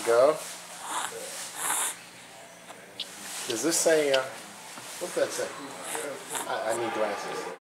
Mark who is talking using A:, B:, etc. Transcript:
A: go. Does this say, what's that say? I need glasses.